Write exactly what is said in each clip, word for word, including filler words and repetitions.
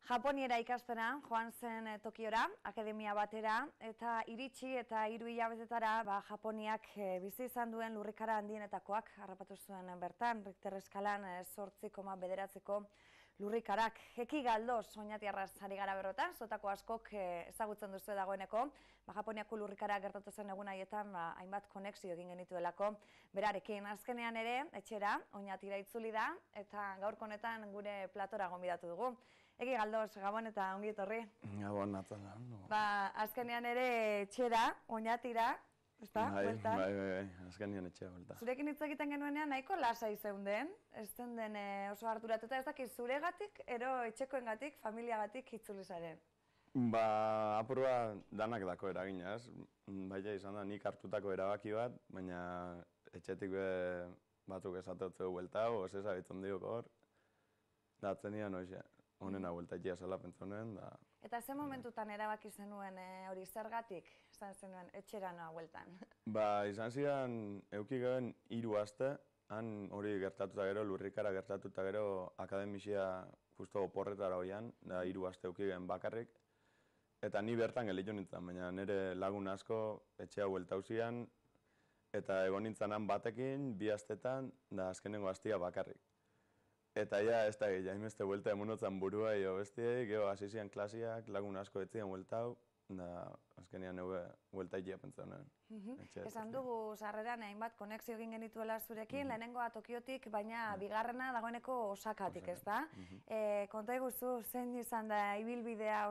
Japoniera ikastera joan zen Tokiora, akademia batera, eta iritsi eta hiru hilabetetara ba, Japoniak e, bizi izan duen lurrikara handienetakoak harrapatu zuen bertan, Richter eskalan zortzi koma bederatziko lurrikarak. Eki galdoz, oinatiarraz ari gara berrotan, zotako askok e, ezagutzen duzu dagoeneko, ba, Japoniako lurrikara gertatu zen egun haietan ba, hainbat konexio egin genituelako berarekin. Azkenean ere, etxera, oinatira itzuli da, eta gaurko honetan gure platora gonbidatu dugu. Egi galdoz, Gabon eta ongi etorri. Gabon, Natala. Ba, azkenean ere etxera, oinatira, ezta, bai, bueltan. Bai, bai, bai, azkenean etxera, bueltan. Zurekin hitz egiten genuenean nahiko lasai zeunden, ez den oso harturatuta, ez dakit zuregatik, ero etxekoengatik, familiagatik itzuli zaren. Ba, apurua danak dako eragina, ez? Baina izan da nik hartutako erabaki bat, baina etxetik be batzuk esateotzeu bueltau, ez ezabitzen diok hor, da atzenian hoxe. Honena bueltatia zela pentsonen, da... Eta ze momentutan erabaki zenuen hori zergatik, izan zenuen etxera noa bueltan? Ba, izan zidan, euki gehen hiru aste, han hori gertatuta gero, lurrikara gertatuta gero, akademisia justo oporretara hoian, da hiru aste euki gehen bakarrik. Eta ni bertan gelitu nintzen, baina nire lagun asko etxea bueltau zian, eta egon nintzenan batekin, bi astetan, da azkenengo astia bakarrik. Eta ja, ez da, jaimeste buelta emunotzen burua jo bestiei, geho hasi zian klasiak, lagun asko etzian bueltau, da azkenean neu buelta ikia pentsa honen. Esan dugu sarreran hainbat konexio egin genituela zurekin, lehenengoa Tokiotik, baina bigarrena dagoeneko Osakatik, ez da? Konta eguzu, zein izan da ibilbidea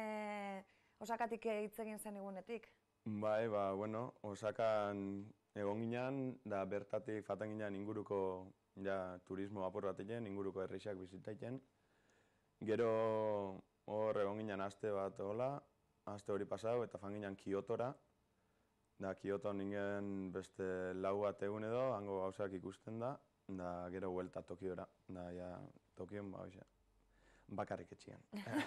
Osakatik hitz egin zen igunetik? Bai, ba, bueno, Osakan egon ginen, da bertatik faten ginen inguruko ja, turismo apur bat egin, inguruko herrixak bizitaiten. Gero hor egon ginen aste bat hola, aste hori pasau, eta fan ginen Kiotora. Da, Kioto ningen beste lau bat egun edo, hango gauzak ikusten da, da gero huelta Tokiora. Da, ja, Tokion, ba, hoxe, bakarrik etxian.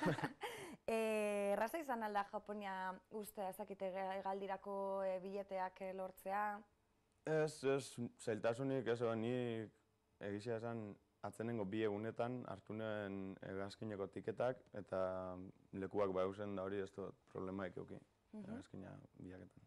Erraza izan alda Japonia uste ezakite galdirako bileteak lortzea? Ez, ez, zailtasunik, ez, nik egizia esan atzenengo bi egunetan hartu nuen hegazkineko tiketak eta lekuak bauzen da hori ez dut problemaik euki, hegazkina biaketan.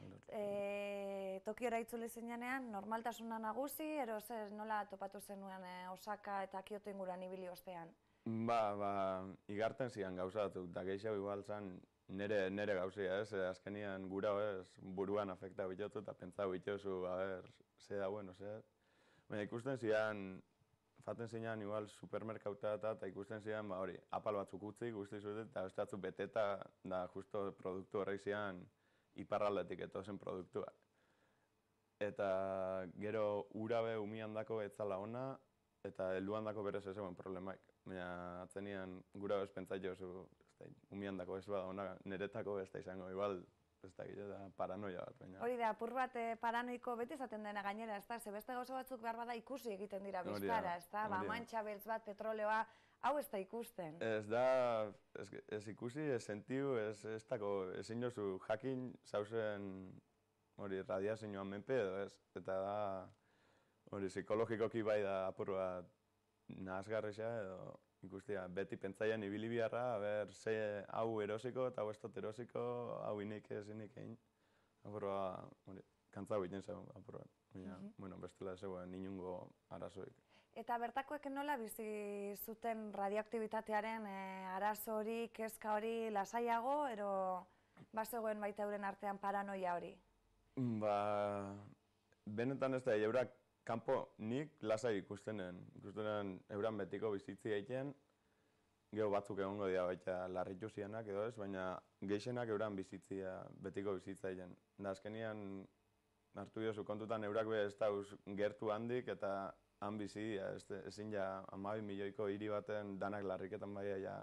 Tokiora itzuli zinean, normaltasuna nagusi, ero zer nola topatu zenuen Osaka eta Kyoto inguruan ibili ostean? Ba, ba, igarten zian gauza batzuk, da gehiago igual zan nere, nere gauzia, ez, azkenian gura ez, buruan afekta bitotu eta pentsa bitozu, a ber, ze da bueno, ze. Baina ikusten zian, faten zinean igual supermerkauta eta ikusten zian, ba hori, apal batzuk utzi, guzti zuten, eta beste batzuk beteta, da justo produktu horrek zian iparraldetik etozen produktuak. Eta gero urabe umian dako etzala ona, eta helduan dako berez ez egon problemaik. Baina atzenian gura bez pentsatio zu, umian dako ez bada ona, niretako ez da izango, igual, ez da gila, paranoia bat, baina. Hori da, apur bat paranoiko beti izaten dena gainera, ez da, ze beste gauza batzuk behar bada ikusi egiten dira biztara, ez da, ba, mantxa beltz bat, petroleoa, hau ez da ikusten. Ez da, ez ikusi, ez sentiu, ez dako, ezin jozu jakin zauzen, hori, radiazioan menpe edo, ez, eta da, hori, psikologikoki bai da apur bat nahazgarrixa edo, ikustia, beti pentsaian ibili biharra, ber, ze hau erosiko eta hau ez dut erosiko, hau inik ez inik egin. Apurua, hori, kantzau egiten zegoen, apurua. Baina, bueno, bestela zegoen inungo arazoik. Eta bertakoek nola bizi zuten radioaktibitatearen arazo hori, kezka hori lasaiago, ero bazegoen baita euren artean paranoia hori? Ba, benetan ez da, eurak kanpo nik lasai ikustenen, ikustenen euran betiko bizitzi egiten, geho batzuk egongo dira baita larritu zianak edo ez, baina gehienak euran bizitzia, betiko bizitza egiten. Da azkenian hartu diozu kontutan eurak be ez dauz gertu handik eta han bizi, ezin ja hamabi milioiko hiri baten danak larriketan baia ja,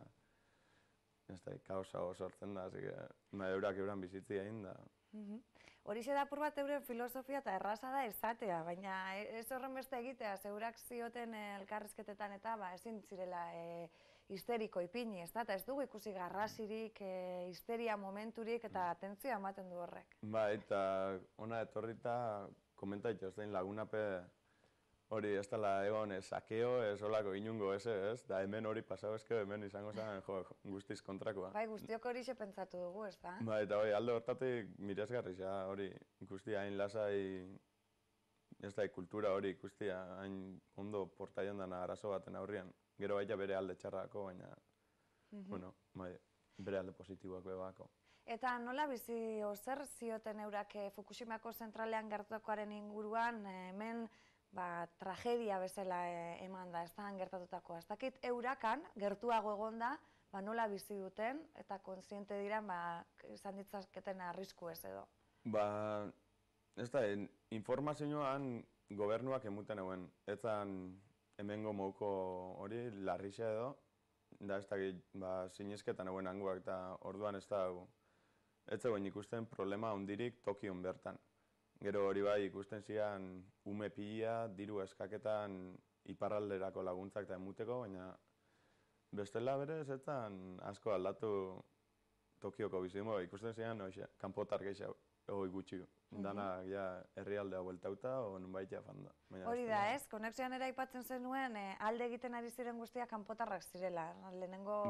ez da, kaosa sortzen da, eurak euran bizitzia egin da. Horixe da apur bat euren filosofia eta erraza da esatea, baina ez horren beste egitea, zeurak zioten elkarrizketetan eta ezin zirela histeriko ipini, ez da, eta ez dugu ikusi garrasirik, histeria momenturik eta atentzioa ematen du horrek. Ba, eta ona etorrita komentaitu, ez da, lagunape hori ez dela egon ez sakeo, ez olako inungo ez, ez? Da hemen hori pasau ezke, hemen izango zen, jo, guztiz kontrakoa. Bai, guztiok hori xe pentsatu dugu, ez da? Bai, eta hori, alde hortatik miresgarri, ja, hori, ikusti hain lasai, ez da, kultura hori ikusti hain ondo portaion dana arazo baten aurrian. Gero baita bere alde txarrako, baina, bueno, bai, bere alde positiboak bebako. Eta nola bizi, zer zioten eurak Fukushimako zentralean gertatukoaren inguruan, hemen ba, tragedia bezala eman da, ez da, gertatutakoa. Ez dakit eurakan, gertuago egonda, ba, nola bizi duten, eta kontziente diran, ba, izan ditzaketen arrisku ez edo. Ba, ez da, informazioan gobernuak emuten eguen, etzan hemengo mouko hori, larrixa edo, da ez dakit, ba, sinizketan eguen hanguak, eta orduan ez da, ez zegoen ikusten problema hondirik Tokion bertan. Gero hori bai ikusten zian ume pila, diru eskaketan iparralderako laguntzak eta emuteko, baina bestela berez etzan asko aldatu Tokioko bizimo, ikusten zian kanpotar gehiago, hori gutxi. Dana ja herrialdea bueltauta, o nunbait ja fanda. Hori da ez, konexioan ere aipatzen zenuen, alde egiten ari ziren guztiak kanpotarrak zirela, lehenengo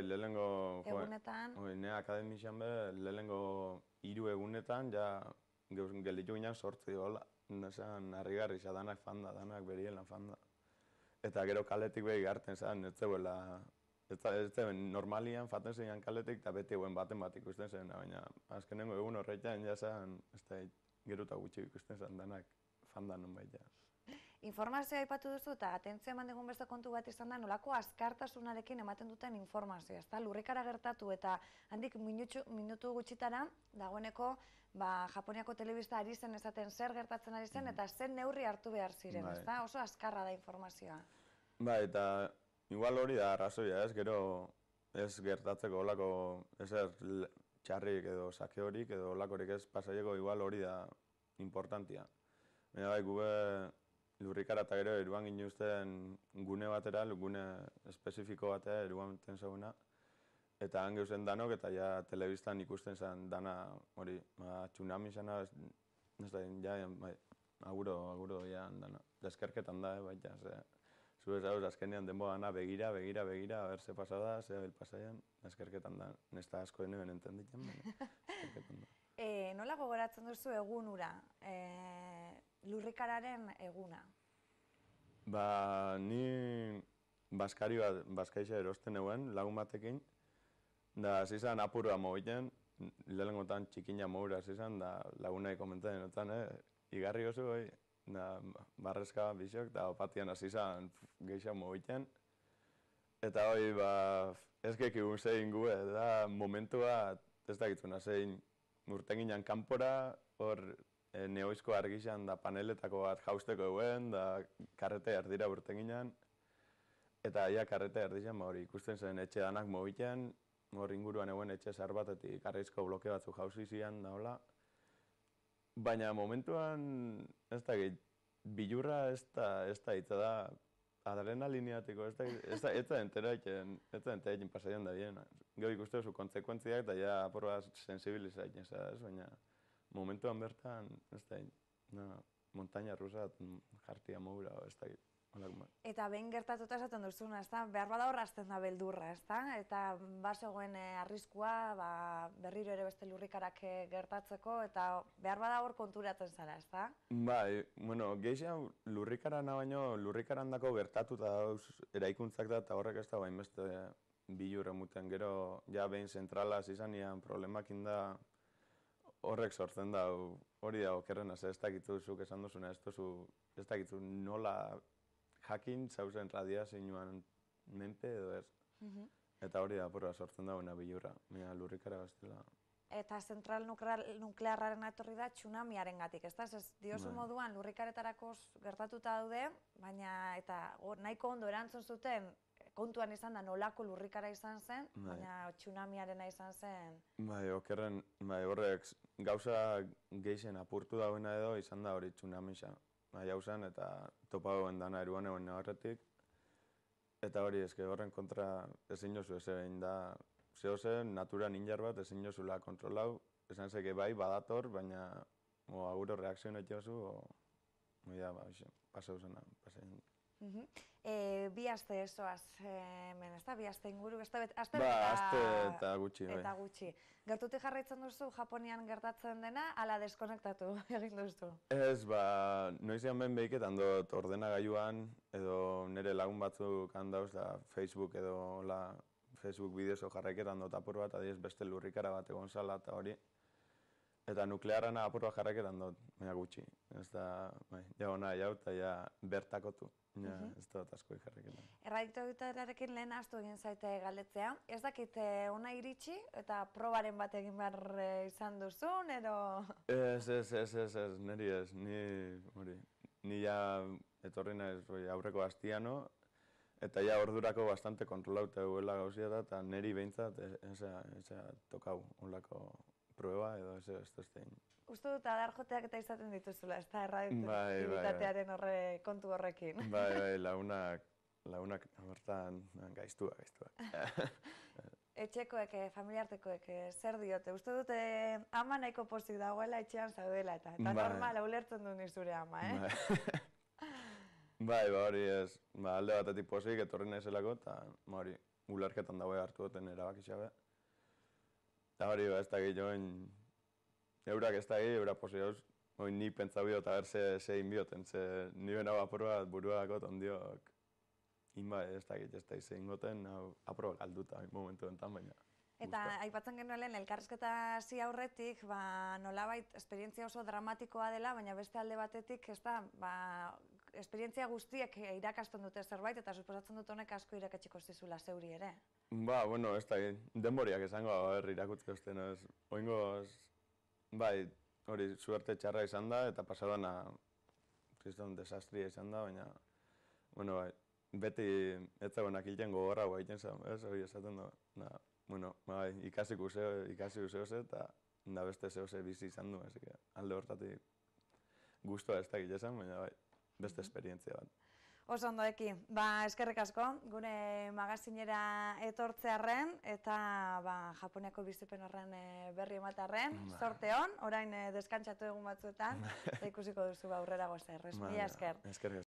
egunetan. Bai, ne akademisian be, lehenengo hiru egunetan, ja gelditu ginen sortzi dola. Nesan, harrigarri, danak fanda, danak berien lan fanda. Eta gero kaletik behi garten zen, ez zeuela, ez zeuen normalian faten zein kaletik, eta beti eguen baten bat ikusten zen, baina azkenengo egun horretan, ja zen, ez da, geruta gutxi ikusten zen, danak fanda non baita. Informazioa aipatu duzu eta atentzioa eman digun beste kontu bat izan da, nolako azkartasunarekin ematen duten informazioa, ezta? Lurrikara gertatu eta handik minutu gutxitara dagoeneko Japoniako telebista ari zen esaten zer gertatzen ari zen eta zen neurri hartu behar ziren, ezta? Oso azkarra da informazioa. Ba, eta igual hori da arrazoia, ez? Gero ez gertatzeko olako ezer txarrik edo sake horik edo olakorik ez pasaieko igual hori da importantia. Baina bai, gube lurrikara eta gero eruan ginuzten gune batera, gune espezifiko batera eruan ten zauna. Eta han geuzen danok eta ja telebistan ikusten zen dana hori, tsunami zena, ez da, ja, aguro, aguro, ja, dana. Deskerketan da, baita, ze, zu ez hau, azkenean denbo gana begira, begira, begira, a ber, ze pasada, ze bil pasaian, deskerketan da. Nesta asko dene ben entenditzen, baina, deskerketan da. Nola gogoratzen duzu egun ura, lurrikararen eguna? Ba, ni baskari bat, baskaixa erosten eguen, lagun batekin, da, zizan apurua mogiten, lehenengotan txikina mogura zizan, da lagunai komentatzen notan, igarri oso, da, barrezka bizok, da opatian azizan gehiago mogiten. Eta hoi, ba, ez gekigun zein gu, da, momentua, ez dakitzuna zein, urten ginen kanpora, hor, neoizko argixan, da, paneletako bat jausteko eguen, da, karrete erdira urten ginen. Eta, ia, karrete erdixan, hori, ikusten zen etxe danak mogiten, hor inguruan eguen etxe zahar batetik arraizko bloke batzu jauzi zian da hola. Baina momentuan, ez da, bilurra ez da hitza da adrenaliniatiko, ez da enteratzen, ez da enteratzen pasaian da bien. Gero ikuste duzu kontsekuentziak eta ja aporra sensibilizatzen, baina momentuan bertan, ez da, montaña rusa jartia mogura, ez da. Eta behin gertatuta esaten duzuna, behar bada horrazten da beldurra, eta bazegoen arriskua berriro ere beste lurrikarak gertatzeko, eta behar bada hor konturatzen zara, ezta? Bai, bueno, gehiago lurrikarana baino, lurrikaran dako gertatuta dauz eraikuntzak da, eta horrek ez da bain beste bilur emuten. Gero, ja behin zentralaz izan ian problemakin da, horrek sortzen da, hori da okerrena, ez dakitu zuk esan duzuna, ez dakitu nola jakin zauzen radiazioan menpe edo ez. Eta hori da porra sortzen dagoena bilurra, baina lurrikara bestela. Eta zentral nuklearraren etorri da tsunamiaren gatik, ez da? Ez diozu moduan lurrikaretarako gertatuta daude, baina eta nahiko ondo erantzun zuten kontuan izan da nolako lurrikara izan zen, baina tsunamiarena izan zen. Bai, okerren, bai, horrek gauza geixen apurtu dagoena edo izan da hori tsunamisa. Hau zen, eta topa goen dana eruan egon nabarretik. Eta hori, ezke horren kontra ezin jozu ez egin da, zeo zen, natura ninjar bat ezin jozula kontrolau, esan zeke bai, badator, baina aguro reakzioen etxozu, o, ja, ba, pasau zena, pasean. E, bi aste esoaz, hemen, ez da, bi aste inguru, ez da, aste Ba, eta, aste eta gutxi, bai. eta gutxi. Gertutik jarraitzen duzu Japonian gertatzen dena, ala deskonektatu egin duzu? Ez, ba, noizean ben behiketan dut ordenagailuan, edo nire lagun batzuk handauz, da Facebook edo la, Facebook bideozo jarraiketan dut apur bat, adiez beste lurrikara bat egon zala eta hori. Eta nuklearrana apur bat jarraiketan dut, baina gutxi. Ez da, bai, ja hona jau eta ja bertakotu. Ja, ez dut asko jarraiketan. Erradiktoritararekin lehen ahaztu egin zaite galdetzea. Ez dakit ona iritsi eta probaren bat egin behar izan duzun, edo... Ez, ez, ez, ez, ez, niri ez, ni, hori, ni ja etorri naiz aurreko astiano, eta ja ordurako bastante kontrolauta eguela gauzia da, eta niri behintzat ez tokau onlako prueba edo ez ez ez egin. Uste dut adar joteak eta izaten dituzula, ez da erradiktoritatearen horre kontu horrekin. Bai, bai, lagunak, lagunak bertan gaiztua, gaiztua. Etxekoek, familiartekoek, zer diote? Uste dute ama nahiko pozik dagoela etxean zaudela eta eta normal ulertzen du nizure ama, eh? Bai, ba hori ez, ba alde batetik pozik etorri naizelako eta hori ulerketan dagoe hartu duten erabakitxabe. Eta hori, ba ez da joen, eurak ez da gehi, eurak pozik dauz, hori ni pentsau biot, eta ber ze egin bioten, ze ni bena apur bat burua dakot ondiok, inba ez da gehi ez da izan goten, apur bat galduta momentu enten, baina. Eta aipatzen genuen elkarrizketa hasi aurretik, ba, nolabait esperientzia oso dramatikoa dela, baina beste alde batetik, ez da, ba, esperientzia guztiek irakasten dute zerbait, eta suposatzen dut honek asko irakatsiko zizula zeuri ere. Ba, bueno, ez da, denboriak esango, ber, irakutzi osten, ez, oingoz, bai, hori, suerte txarra izan da, eta pasadana, kriston desastria izan da, baina, bueno, bai, beti ez zegoenak hilten gogorra guai egiten zen, ez, hori esaten da, na, bueno, bai, ikasi guzeo, ikasi guzeo ze, eta da beste zeo ze bizi izan du, ez, alde hortatik guztua ez da gilezan, baina bai, beste esperientzia bat. Oso ondo eki, ba, eskerrik asko, gure magazinera etortzearren eta ba, Japoniako bizipen horren berri ematearren, sorte hon, orain deskantsatu egun batzuetan, eta ikusiko duzu aurrera gozer. Mila esker.